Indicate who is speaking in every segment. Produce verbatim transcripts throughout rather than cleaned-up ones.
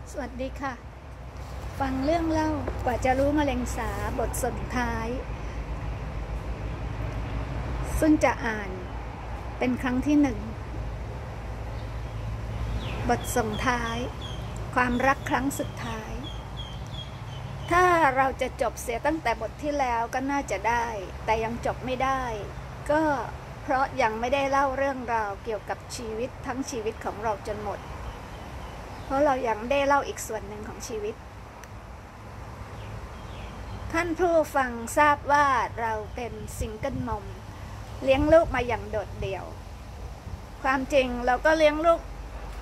Speaker 1: สวัสดีค่ะฟังเรื่องเล่ากว่าจะรู้มะเร็งสาบทสุดท้ายซึ่งจะอ่านเป็นครั้งที่หนึ่งบทส่งท้ายความรักครั้งสุดท้ายถ้าเราจะจบเสียตั้งแต่บทที่แล้วก็น่าจะได้แต่ยังจบไม่ได้ก็เพราะยังไม่ได้เล่าเรื่องราวเกี่ยวกับชีวิตทั้งชีวิตของเราจนหมดเพราะเรายังได้เล่าอีกส่วนหนึ่งของชีวิตท่านผู้ฟังทราบว่าเราเป็นซิงเกิลมอมเลี้ยงลูกมาอย่างโดดเดี่ยวความจริงเราก็เลี้ยงลูก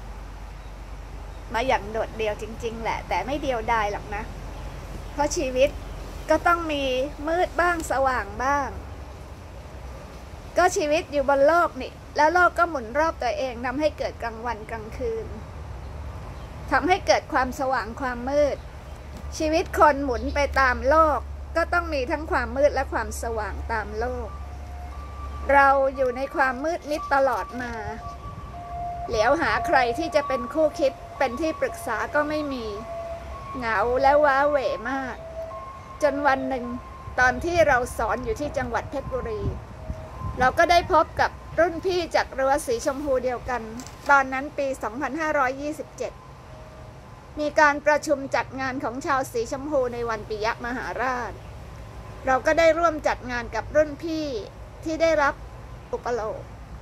Speaker 1: มาอย่างโดดเดี่ยวจริงๆแหละแต่ไม่เดียวดายหรอกนะเพราะชีวิตก็ต้องมีมืดบ้างสว่างบ้างก็ชีวิตอยู่บนโลกนี่แล้วโลกก็หมุนรอบตัวเองทำให้เกิดกลางวันกลางคืนทำให้เกิดความสว่างความมืดชีวิตคนหมุนไปตามโลกก็ต้องมีทั้งความมืดและความสว่างตามโลกเราอยู่ในความมืดมิดตลอดมาเหลียวหาใครที่จะเป็นคู่คิดเป็นที่ปรึกษาก็ไม่มีเหงาและว้าเหวมากจนวันหนึ่งตอนที่เราสอนอยู่ที่จังหวัดเพชรบุรีเราก็ได้พบกับรุ่นพี่จากรั้วสีชมพูเดียวกันตอนนั้นปี สองพันห้าร้อยยี่สิบเจ็ด มีการประชุมจัดงานของชาวสีชมพูในวันปิยมหาราชเราก็ได้ร่วมจัดงานกับรุ่นพี่ที่ได้รับอุปโลก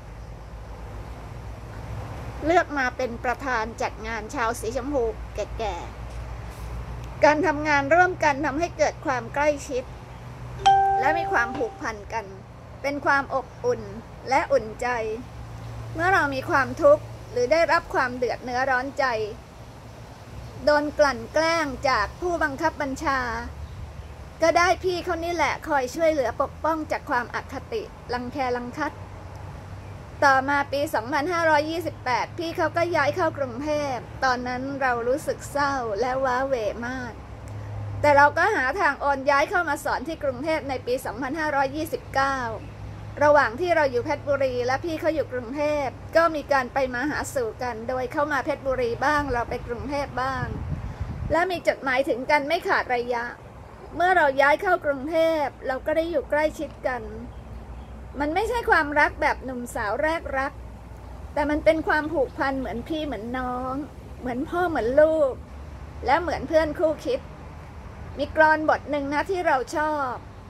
Speaker 1: เลือกมาเป็นประธานจัดงานชาวสีชมพูแก่ๆการทำงานร่วมกันทำให้เกิดความใกล้ชิดและมีความผูกพันกันเป็นความอบอุ่นและอุ่นใจเมื่อเรามีความทุกข์หรือได้รับความเดือดเนื้อร้อนใจโดนกลั่นแกล้งจากผู้บังคับบัญชาก็ได้พี่เขานี่แหละคอยช่วยเหลือปกป้องจากความอคติรังแครังคัดต่อมาปี สองพันห้าร้อยยี่สิบแปด พี่เขาก็ย้ายเข้ากรุงเทพตอนนั้นเรารู้สึกเศร้าและว้าเหวมากแต่เราก็หาทางโอนย้ายเข้ามาสอนที่กรุงเทพในปี สองพันห้าร้อยยี่สิบเก้า ระหว่างที่เราอยู่เพชรบุรีและพี่เขาอยู่กรุงเทพก็มีการไปมาหาสู่กันโดยเข้ามาเพชรบุรีบ้างเราไปกรุงเทพบ้างและมีจดหมายถึงกันไม่ขาดระยะเมื่อเราย้ายเข้ากรุงเทพเราก็ได้อยู่ใกล้ชิดกันมันไม่ใช่ความรักแบบหนุ่มสาวแรกรักแต่มันเป็นความผูกพันเหมือนพี่เหมือนน้องเหมือนพ่อเหมือนลูกและเหมือนเพื่อนคู่คิดมีกลอนบทหนึ่งนะที่เราชอบ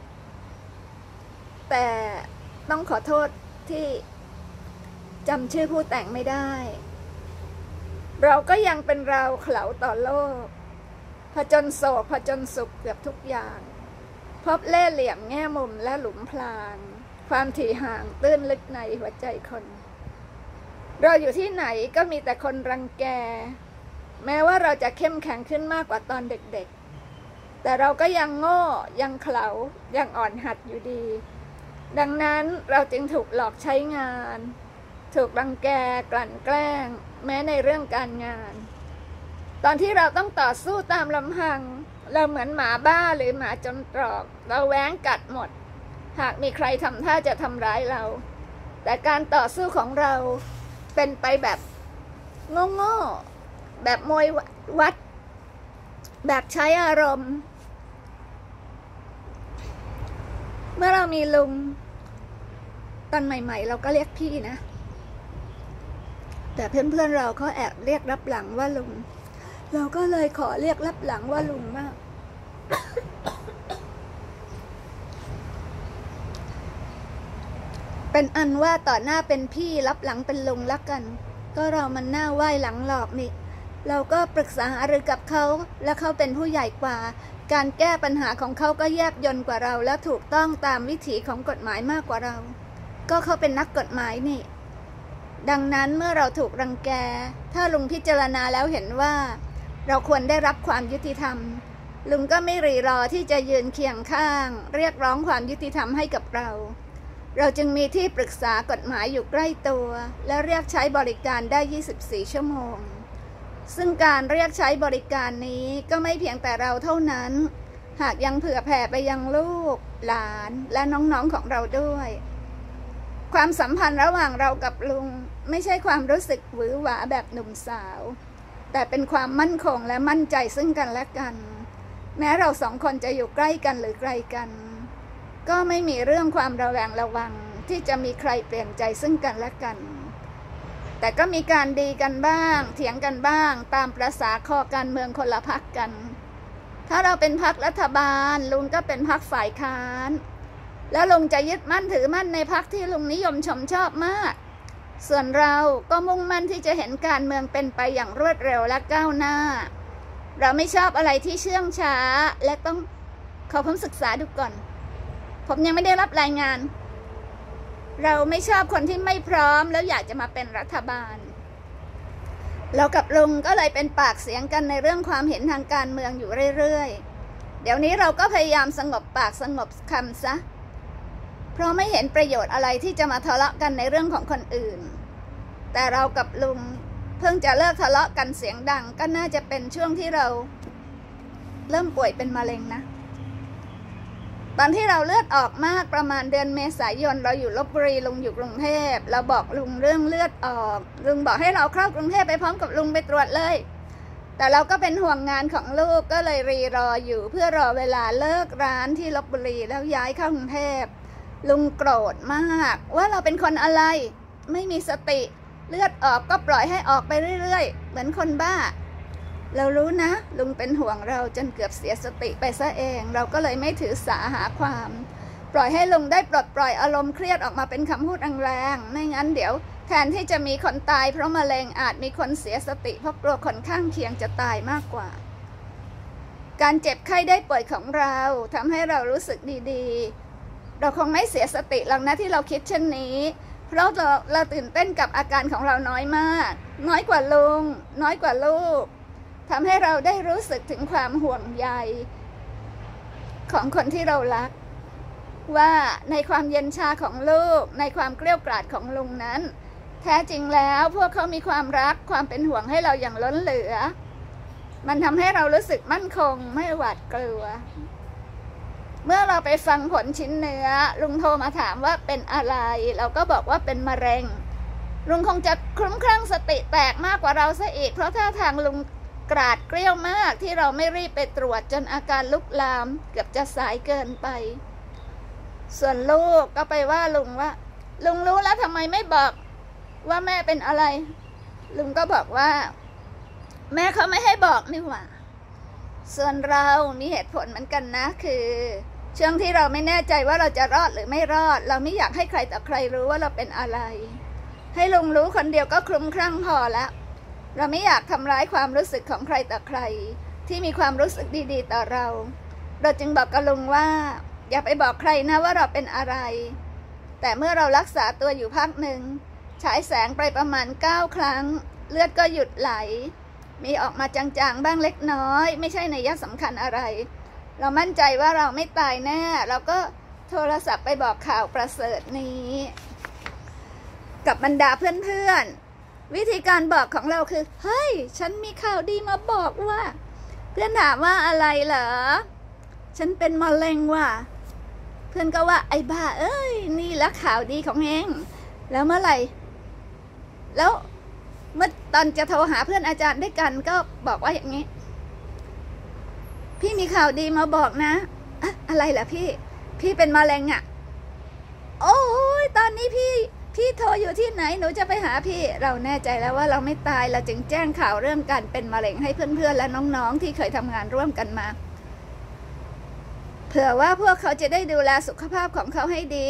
Speaker 1: แต่ต้องขอโทษที่จำชื่อผู้แต่งไม่ได้เราก็ยังเป็นเราเขลาต่อโลกผจญโศกผจญสุขเกือบทุกอย่างพบเล่ห์เหลี่ยมแง่มุมและหลุมพรางความถี่ห่างตื้นลึกในหัวใจคนเราอยู่ที่ไหนก็มีแต่คนรังแกแม้ว่าเราจะเข้มแข็งขึ้นมากกว่าตอนเด็กๆแต่เราก็ยังโง่ยังเขลายังอ่อนหัดอยู่ดีดังนั้นเราจึงถูกหลอกใช้งานถูกรังแกกลั่นแกล้งแม้ในเรื่องการงานตอนที่เราต้องต่อสู้ตามลำพังเราเหมือนหมาบ้าหรือหมาจนตรอกเราแหวงกัดหมดหากมีใครทำท่าจะทำร้ายเราแต่การต่อสู้ของเราเป็นไปแบบโง่ๆแบบมวยวัดแบบใช้อารมณ์เมื่อเรามีลุงตอนใหม่ๆเราก็เรียกพี่นะแต่เพื่อนๆเราเขาแอบเรียกรับหลังว่าลุงเราก็เลยขอเรียกรับหลังว่าลุงมาก เป็นอันว่าต่อหน้าเป็นพี่รับหลังเป็นลุงละกันก็เรามันหน้าไหว้หลังหลอกนี่เราก็ปรึกษาหารือกับเขาและเขาเป็นผู้ใหญ่กว่าการแก้ปัญหาของเขาก็แยบยลกว่าเราและถูกต้องตามวิถีของกฎหมายมากกว่าเราก็เขาเป็นนักกฎหมายนี่ดังนั้นเมื่อเราถูกรังแกถ้าลุงพิจารณาแล้วเห็นว่าเราควรได้รับความยุติธรรมลุงก็ไม่รีรอที่จะยืนเคียงข้างเรียกร้องความยุติธรรมให้กับเราเราจึงมีที่ปรึกษากฎหมายอยู่ใกล้ตัวและเรียกใช้บริการได้ยี่สิบสี่ชั่วโมงซึ่งการเรียกใช้บริการนี้ก็ไม่เพียงแต่เราเท่านั้นหากยังเผื่อแผ่ไปยังลูกหลานและน้องๆของเราด้วยความสัมพันธ์ระหว่างเรากับลุงไม่ใช่ความรู้สึกหวือหวาแบบหนุ่มสาวแต่เป็นความมั่นคงและมั่นใจซึ่งกันและกัน แม้เราสองคนจะอยู่ใกล้กันหรือไกลกันก็ไม่มีเรื่องความระแวงระวังที่จะมีใครเปลี่ยนใจซึ่งกันและกันแต่ก็มีการดีกันบ้างเถียงกันบ้างตามประสาคอการเมืองคนละพรรคกันถ้าเราเป็นพรรครัฐบาลลุงก็เป็นพรรคฝ่ายค้านแล้วลุงจะยึดมั่นถือมั่นในพรรคที่ลุงนิยมชมชอบมากส่วนเราก็มุ่งมั่นที่จะเห็นการเมืองเป็นไปอย่างรวดเร็วและก้าวหน้าเราไม่ชอบอะไรที่เชื่องช้าและต้องขอผมศึกษาดูก่อนผมยังไม่ได้รับรายงานเราไม่ชอบคนที่ไม่พร้อมแล้วอยากจะมาเป็นรัฐบาลเรากับลุงก็เลยเป็นปากเสียงกันในเรื่องความเห็นทางการเมืองอยู่เรื่อยๆเดี๋ยวนี้เราก็พยายามสงบปากสงบคำซะเพราะไม่เห็นประโยชน์อะไรที่จะมาทะเลาะกันในเรื่องของคนอื่นแต่เรากับลุงเพิ่งจะเลิกทะเลาะกันเสียงดังก็น่าจะเป็นช่วงที่เราเริ่มป่วยเป็นมะเร็งนะตอนที่เราเลือดออกมากประมาณเดือนเมษายนเราอยู่ลพบุรีลุงอยู่กรุงเทพเราบอกลุงเรื่องเลือดออกลุงบอกให้เราเข้ากรุงเทพไปพร้อมกับลุงไปตรวจเลยแต่เราก็เป็นห่วงงานของลูกก็เลยรีรออยู่เพื่อรอเวลาเลิกร้านที่ลพบุรีแล้วย้ายเข้ากรุงเทพลุงโกรธมากว่าเราเป็นคนอะไรไม่มีสติเลือดออกก็ปล่อยให้ออกไปเรื่อยๆเหมือนคนบ้าเรารู้นะลุงเป็นห่วงเราจนเกือบเสียสติไปซะเองเราก็เลยไม่ถือสาหาความปล่อยให้ลุงได้ปลดปล่อยอารมณ์เครียดออกมาเป็นคำพูดแรงๆไม่งั้นเดี๋ยวแทนที่จะมีคนตายเพราะมะเร็งอาจมีคนเสียสติเพราะกลัวคนข้างเคียงจะตายมากกว่าการเจ็บไข้ได้ป่วยของเราทำให้เรารู้สึกดีๆเราคงไม่เสียสติหรอกนะที่เราคิดเช่นนี้เพราะเราเราตื่นเต้นกับอาการของเราน้อยมากน้อยกว่าลุงน้อยกว่าลูกทำให้เราได้รู้สึกถึงความห่วงใยของคนที่เรารักว่าในความเย็นชาของลูกในความเกลี้ยกล่อมของลุงนั้นแท้จริงแล้วพวกเขามีความรักความเป็นห่วงให้เราอย่างล้นเหลือมันทำให้เรารู้สึกมั่นคงไม่หวาดกลัวเมื่อเราไปฟังผลชิ้นเนื้อลุงโทรมาถามว่าเป็นอะไรเราก็บอกว่าเป็นมะเร็งลุงคงจะคลุ้มคลั่งสติแตกมากกว่าเราซะอีกเพราะท่าทางลุงกราดเกรี้ยวมากที่เราไม่รีบไปตรวจจนอาการลุกลามเกือบจะสายเกินไปส่วนลูกก็ไปว่าลุงว่าลุงรู้แล้วทำไมไม่บอกว่าแม่เป็นอะไรลุงก็บอกว่าแม่เขาไม่ให้บอกนี่หว่าส่วนเรามีเหตุผลเหมือนกันนะคือช่วงที่เราไม่แน่ใจว่าเราจะรอดหรือไม่รอดเราไม่อยากให้ใครต่อใครรู้ว่าเราเป็นอะไรให้ลุงรู้คนเดียวก็คลุ้มคลั่งพอแล้วเราไม่อยากทำร้ายความรู้สึกของใครต่อใครที่มีความรู้สึกดีๆต่อเราเราจึงบอกกับลุงว่าอย่าไปบอกใครนะว่าเราเป็นอะไรแต่เมื่อเรารักษาตัวอยู่พักหนึ่งฉายแสงไปประมาณเก้าครั้งเลือดก็หยุดไหลมีออกมาจางๆบ้างเล็กน้อยไม่ใช่นัยสำคัญอะไรเรามั่นใจว่าเราไม่ตายแน่เราก็โทรศัพท์ไปบอกข่าวประเสริฐนี้กับบรรดาเพื่อนๆวิธีการบอกของเราคือเฮ้ยฉันมีข่าวดีมาบอกว่าเพื่อนถามว่าอะไรเหรอฉันเป็นมะเร็งว่ะเพื่อนก็ว่าไอ้บ้าเอ้ยนี่ละข่าวดีของเองแล้วเมื่อไหร่แล้วเมื่อตอนจะโทรหาเพื่อนอาจารย์ด้วยกันก็บอกว่าอย่างนี้พี่มีข่าวดีมาบอกนะอะอะไรล่ะพี่พี่เป็นมะเร็งอ่ะโอ้ยตอนนี้พี่พี่โทรอยู่ที่ไหนหนูจะไปหาพี่เราแน่ใจแล้วว่าเราไม่ตายเราจึงแจ้งข่าวเรื่องการเป็นมะเร็งให้เพื่อนๆและน้องๆที่เคยทำงานร่วมกันมาเผื่อว่าพวกเขาจะได้ดูแลสุขภาพของเขาให้ดี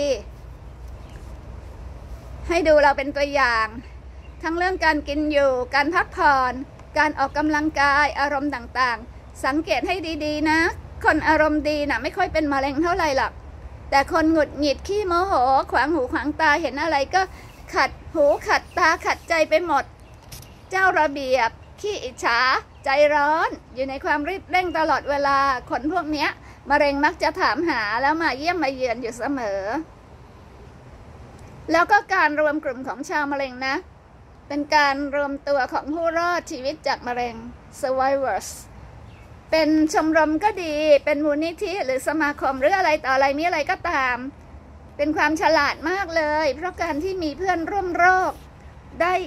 Speaker 1: ให้ดูเราเป็นตัวอย่างทั้งเรื่องการกินอยู่การพักผ่อนการออกกำลังกายอารมณ์ต่างๆสังเกตให้ดีๆนะคนอารมณ์ดีนะไม่ค่อยเป็นมะเร็งเท่าไหร่หรอกแต่คนหงุดหงิดขี้โมโหขวางหูขวางตาเห็นอะไรก็ขัดหูขัดตาขัดใจไปหมดเจ้าระเบียบขี้อิจฉาใจร้อนอยู่ในความรีบเร่งตลอดเวลาคนพวกเนี้ยมะเร็งมักจะถามหาแล้วมาเยี่ยมมาเยือนอยู่เสมอแล้วก็การรวมกลุ่มของชาวมะเร็งนะเป็นการรวมตัวของผู้รอดชีวิตจากมะเร็ง survivors เป็นชมรมก็ดีเป็นมูลนิธิหรือสมาคมหรืออะไรต่ออะไรมีอะไรก็ตามเป็นความฉลาดมากเลยเพราะการที่มีเพื่อนร่วมโรคได้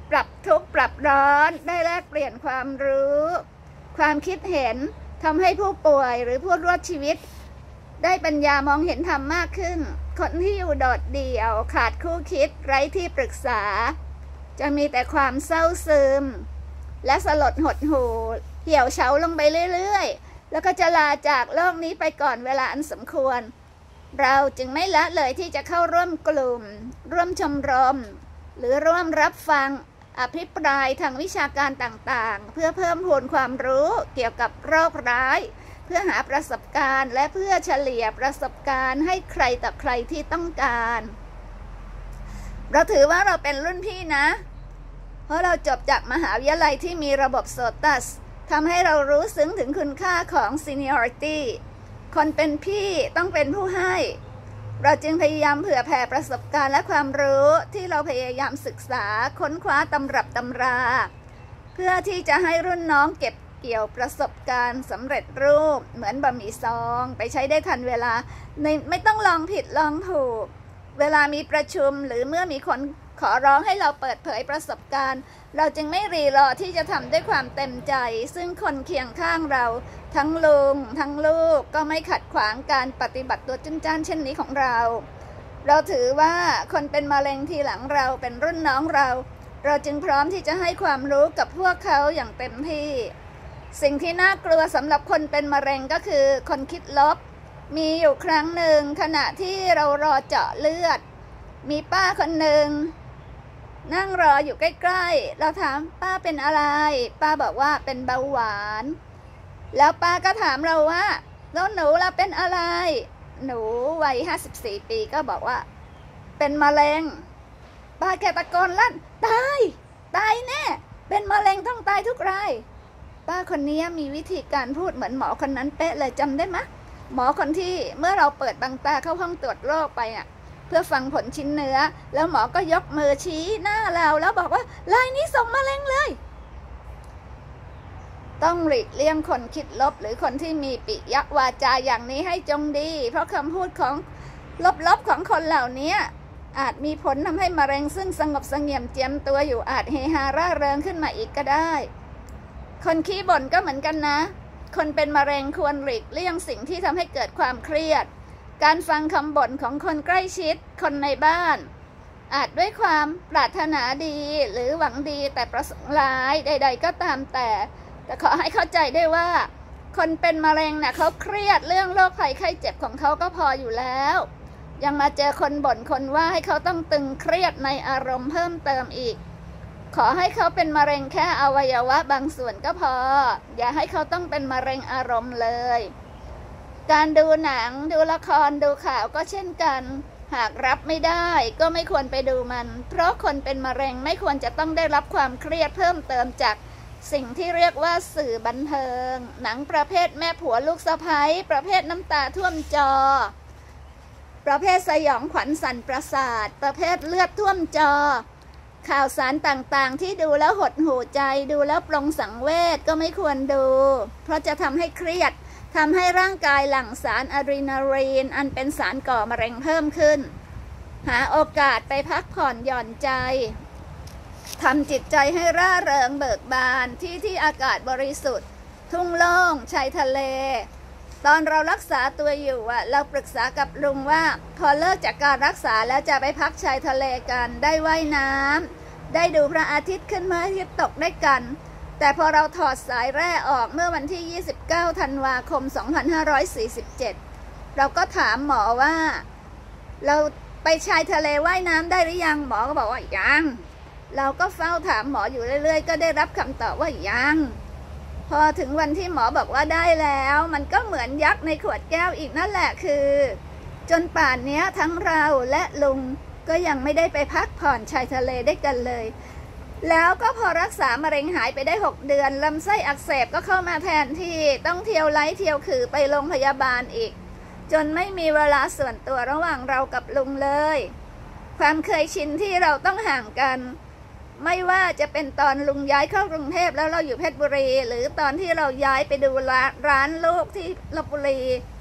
Speaker 1: ปรับทุกข์ปรับร้อนได้แลกเปลี่ยนความรู้ความคิดเห็นทำให้ผู้ป่วยหรือผู้รอดชีวิตได้ปัญญามองเห็นธรรมมากขึ้นคนที่อยู่โดดเดี่ยวขาดคู่คิดไร้ที่ปรึกษาจะมีแต่ความเศร้าซึมและสลดหดหู่เหี่ยวเฉาลงไปเรื่อยๆแล้วก็จะลาจากโลกนี้ไปก่อนเวลาอันสมควรเราจึงไม่ละเลยที่จะเข้าร่วมกลุ่มร่วมชมรมหรือร่วมรับฟังอภิปรายทางวิชาการต่างๆเพื่อเพิ่มพูนความรู้เกี่ยวกับโรคร้ายเพื่อหาประสบการณ์และเพื่อเฉลี่ยประสบการณ์ให้ใครต่อใครที่ต้องการเราถือว่าเราเป็นรุ่นพี่นะเพราะเราจบจากมหาวิทยาลัยที่มีระบบโซตัสทำให้เรารู้ซึ้งถึงคุณค่าของ seniority คนเป็นพี่ต้องเป็นผู้ให้เราจึงพยายามเผื่อแผ่ประสบการณ์และความรู้ที่เราพยายามศึกษาค้นคว้าตำรับตำราเพื่อที่จะให้รุ่นน้องเก็บเกี่ยวประสบการณ์สำเร็จรูปเหมือนบะหมี่ซองไปใช้ได้ทันเวลาไม่ต้องลองผิดลองถูกเวลามีประชุมหรือเมื่อมีคนขอร้องให้เราเปิดเผยประสบการณ์เราจึงไม่รีรอที่จะทำด้วยความเต็มใจซึ่งคนเคียงข้างเราทั้งลุงทั้งลูกก็ไม่ขัดขวางการปฏิบัติตัวจุนจ้านเช่นนี้ของเราเราถือว่าคนเป็นมะเร็งทีหลังเราเป็นรุ่นน้องเราเราจึงพร้อมที่จะให้ความรู้กับพวกเขาอย่างเต็มที่สิ่งที่น่ากลัวสำหรับคนเป็นมะเร็งก็คือคนคิดลบมีอยู่ครั้งหนึ่งขณะที่เรารอเจาะเลือดมีป้าคนหนึ่งนั่งรออยู่ใกล้ๆเราถามป้าเป็นอะไรป้าบอกว่าเป็นเบาหวานแล้วป้าก็ถามเราว่าแล้วหนูเราเป็นอะไรหนูวัยห้าสิบสี่ปีก็บอกว่าเป็นมะเร็งป้าแกตะโกนลั่นตายตายแน่เป็นมะเร็งต้องตายทุกรายป้าคนนี้มีวิธีการพูดเหมือนหมอคนนั้นเป๊ะเลยจำได้ไหมหมอคนที่เมื่อเราเปิดบังตาเข้าห้องตรวจโรคไปอ่ะเพื่อฟังผลชิ้นเนื้อแล้วหมอก็ยกมือชี้หน้าเราแล้วบอกว่ารายนี้ส่งมะเร็งเลยต้องหลีกเลี่ยงคนคิดลบหรือคนที่มีปิยวาจาอย่างนี้ให้จงดีเพราะคำพูดของลบๆของคนเหล่านี้อาจมีผลทำให้มะเร็งซึ่งสงบเสงี่ยมเจียมตัวอยู่อาจเฮฮาร่าเริงขึ้นมาอีกก็ได้คนขี้บ่นก็เหมือนกันนะคนเป็นมะเร็งควรหลีกเลี่ยงสิ่งที่ทำให้เกิดความเครียดการฟังคำบ่นของคนใกล้ชิดคนในบ้านอาจด้วยความปรารถนาดีหรือหวังดีแต่ประสงค์ร้ายใดๆก็ตามแต่แต่ขอให้เข้าใจได้ว่าคนเป็นมะเร็งน่ะเขาเครียดเรื่องโรคภัยไข้เจ็บของเขาก็พออยู่แล้วยังมาเจอคนบ่นคนว่าให้เขาต้องตึงเครียดในอารมณ์เพิ่มเติมอีกขอให้เขาเป็นมะเร็งแค่อวัยวะบางส่วนก็พออย่าให้เขาต้องเป็นมะเร็งอารมณ์เลยการดูหนังดูละครดูข่าวก็เช่นกันหากรับไม่ได้ก็ไม่ควรไปดูมันเพราะคนเป็นมะเร็งไม่ควรจะต้องได้รับความเครียดเพิ่มเติมจากสิ่งที่เรียกว่าสื่อบันเทิงหนังประเภทแม่ผัวลูกสะใภ้ประเภทน้ำตาท่วมจอประเภทสยองขวัญสั่นประสาทประเภทเลือดท่วมจอข่าวสารต่างๆที่ดูแล้วหดหู่ใจดูแล้วปลงสังเวชก็ไม่ควรดูเพราะจะทำให้เครียดทำให้ร่างกายหลั่งสารอะดรีนาลีนอันเป็นสารก่อมะเร็งเพิ่มขึ้นหาโอกาสไปพักผ่อนหย่อนใจทำจิตใจให้ร่าเริงเบิกบานที่ที่อากาศบริสุทธิ์ทุ่งโล่งชายทะเลตอนเรารักษาตัวอยู่อ่ะเราปรึกษากับลุงว่าพอเลิกจากการรักษาแล้วจะไปพักชายทะเลกันได้ว่ายน้ำได้ดูพระอาทิตย์ขึ้นพระอาทิตย์ตกได้กันแต่พอเราถอดสายแร่ออกเมื่อวันที่ยี่สิบเก้าธันวาคมสองพันห้าร้อยสี่สิบเจ็ดเราก็ถามหมอว่าเราไปชายทะเลว่ายน้ำได้หรือยังหมอก็บอกว่ายังเราก็เฝ้าถามหมออยู่เรื่อยๆก็ได้รับคำตอบว่ายังพอถึงวันที่หมอบอกว่าได้แล้วมันก็เหมือนยักษ์ในขวดแก้วอีกนั่นแหละคือจนป่านนี้ทั้งเราและลุงก็ยังไม่ได้ไปพักผ่อนชายทะเลได้กันเลยแล้วก็พอรักษามะเร็งหายไปได้หกเดือนลำไส้อักเสบก็เข้ามาแทนที่ต้องเที่ยวไล่เที่ยวคือไปโรงพยาบาลอีกจนไม่มีเวลาส่วนตัวระหว่างเรากับลุงเลยความเคยชินที่เราต้องห่างกันไม่ว่าจะเป็นตอนลุงย้ายเข้ากรุงเทพแล้วเราอยู่เพชรบุรีหรือตอนที่เราย้ายไปดูร้านลูกที่ลพบุรี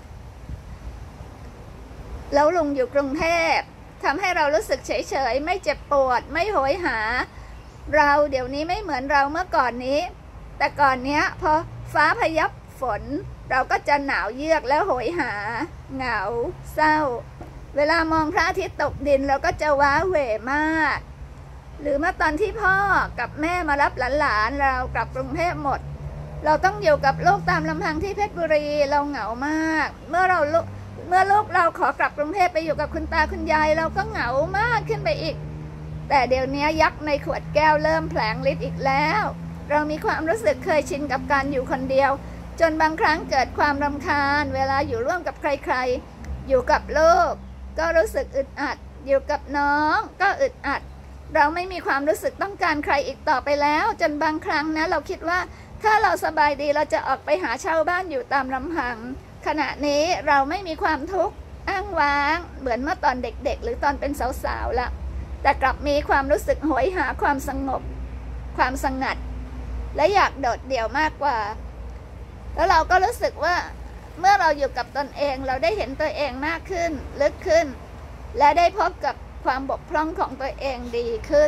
Speaker 1: แล้วลุงอยู่กรุงเทพทำให้เรารู้สึกเฉยๆไม่เจ็บปวดไม่โหยหาเราเดี๋ยวนี้ไม่เหมือนเราเมื่อก่อนนี้แต่ก่อนเนี้ยพอฟ้าพยับฝนเราก็จะหนาวเยือกแล้วโหยหาเหงาเศร้าเวลามองพระอาทิตย์ตกดินเราก็จะว้าเหวมากหรือเมื่อตอนที่พ่อกับแม่มารับหลานๆเรากลับกรุงเทพหมดเราต้องอยู่กับลูกตามลำพังที่เพชรบุรีเราเหงามากเมื่อเราเมื่อลูกเราขอกลับกรุงเทพไปอยู่กับคุณตาคุณยายเราก็เหงามากขึ้นไปอีกแต่เดี๋ยวนี้ยักษ์ในขวดแก้วเริ่มแผลงฤทธิ์อีกแล้วเรามีความรู้สึกเคยชินกับการอยู่คนเดียวจนบางครั้งเกิดความรำคาญเวลาอยู่ร่วมกับใครๆอยู่กับลูกก็รู้สึกอึดอัดอยู่กับน้องก็อึดอัดเราไม่มีความรู้สึกต้องการใครอีกต่อไปแล้วจนบางครั้งนะเราคิดว่าถ้าเราสบายดีเราจะออกไปหาเช่าบ้านอยู่ตามลำพังขณะนี้เราไม่มีความทุกข์อ้างว้างเหมือนเมื่อตอนเด็กๆหรือตอนเป็นสาวๆละแต่กลับมีความรู้สึกโหยหาความสงบความสงัดและอยากโดดเดี่ยวมากกว่าแล้วเราก็รู้สึกว่าเมื่อเราอยู่กับตนเองเราได้เห็นตัวเองมากขึ้นลึกขึ้นและได้พบกับความบกพร่องของตัวเองดีขึ้น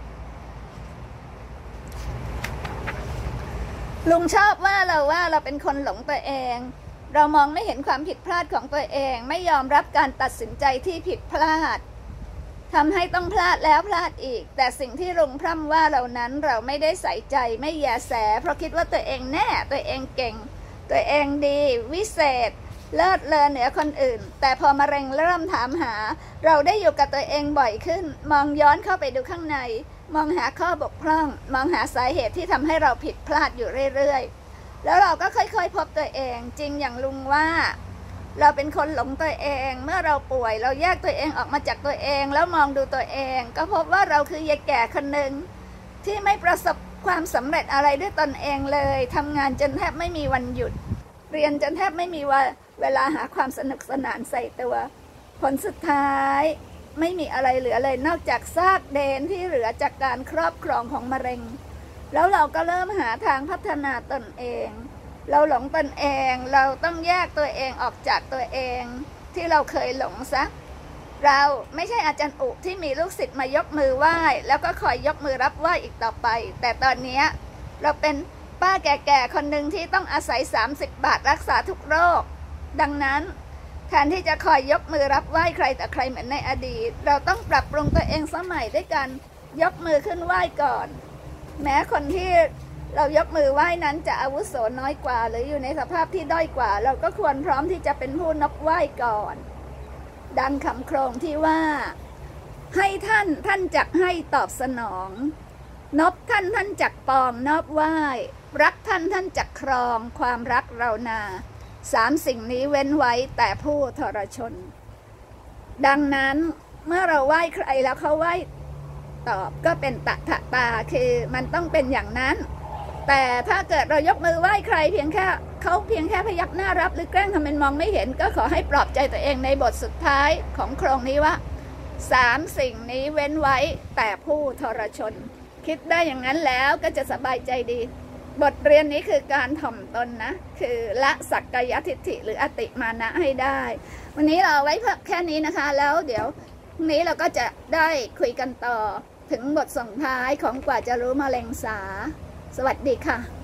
Speaker 1: ลุงชอบว่าเราว่าเราเป็นคนหลงตัวเองเรามองไม่เห็นความผิดพลาดของตัวเองไม่ยอมรับการตัดสินใจที่ผิดพลาดทำให้ต้องพลาดแล้วพลาดอีกแต่สิ่งที่ลุงพร่ำว่าเรานั้นเราไม่ได้ใส่ใจไม่แยแสเพราะคิดว่าตัวเองแน่ตัวเองเก่งตัวเองดีวิเศษเลิศเลอเหนือคนอื่นแต่พอมะเร็งเริ่มถามหาเราได้อยู่กับตัวเองบ่อยขึ้นมองย้อนเข้าไปดูข้างในมองหาข้อบกพร่องมองหาสาเหตุที่ทำให้เราผิดพลาดอยู่เรื่อยๆแล้วเราก็ค่อยๆพบตัวเองจริงอย่างลุงว่าเราเป็นคนหลงตัวเองเมื่อเราป่วยเราแยกตัวเองออกมาจากตัวเองแล้วมองดูตัวเองก็พบว่าเราคือยายแก่คนหนึ่งที่ไม่ประสบความสำเร็จอะไรด้วยตนเองเลยทำงานจนแทบไม่มีวันหยุดเรียนจนแทบไม่มีว่าเวลาหาความสนุกสนานใส่ตัวผลสุดท้ายไม่มีอะไรเหลือเลยนอกจากซากเดนที่เหลือจากการครอบครองของมะเร็งแล้วเราก็เริ่มหาทางพัฒนาตนเองเราหลงตนเองเราต้องแยกตัวเองออกจากตัวเองที่เราเคยหลงซะเราไม่ใช่อาจารย์อุที่มีลูกศิษย์มายกมือไหว้แล้วก็คอยยกมือรับไหว้อีกต่อไปแต่ตอนนี้เราเป็นป้าแก่ๆคนหนึ่งที่ต้องอาศัยสามสิบบาทรักษาทุกโรคดังนั้นแทนที่จะคอยยกมือรับไหว้ใครแต่ใครเหมือนในอดีตเราต้องปรับปรุงตัวเองสมัยด้วยกันยกมือขึ้นไหว้ก่อนแม้คนที่เรายกมือไหว้นั้นจะอาวุโสน้อยกว่าหรืออยู่ในสภาพที่ด้อยกว่าเราก็ควรพร้อมที่จะเป็นผู้นบไหว้ก่อนดังคำโครงที่ว่าให้ท่านท่านจักให้ตอบสนองนบท่านท่านจักปองนอบไหว้รักท่านท่านจักครองความรักเรานาสามสิ่งนี้เว้นไว้แต่ผู้ทรชนดังนั้นเมื่อเราไหว้ใครแล้วเขาไหว้ตอบก็เป็นตะถะตาคือมันต้องเป็นอย่างนั้นแต่ถ้าเกิดเรายกมือไหว้ใครเพียงแค่เขาเพียงแค่พยักหน้ารับหรือแกล้งทำเป็นมองไม่เห็นก็ขอให้ปลอบใจตัวเองในบทสุดท้ายของโครงนี้ว่าสามสิ่งนี้เว้นไว้แต่ผู้ทรชนคิดได้อย่างนั้นแล้วก็จะสบายใจดีบทเรียนนี้คือการถ่อมตนนะคือละสักกายทิฏฐิหรืออติมานะให้ได้วันนี้เราไว้แค่นี้นะคะแล้วเดี๋ยวพรุ่งนี้เราก็จะได้คุยกันต่อถึงบทส่งท้ายของกว่าจะรู้มะเร็งสาสวัสดีค่ะ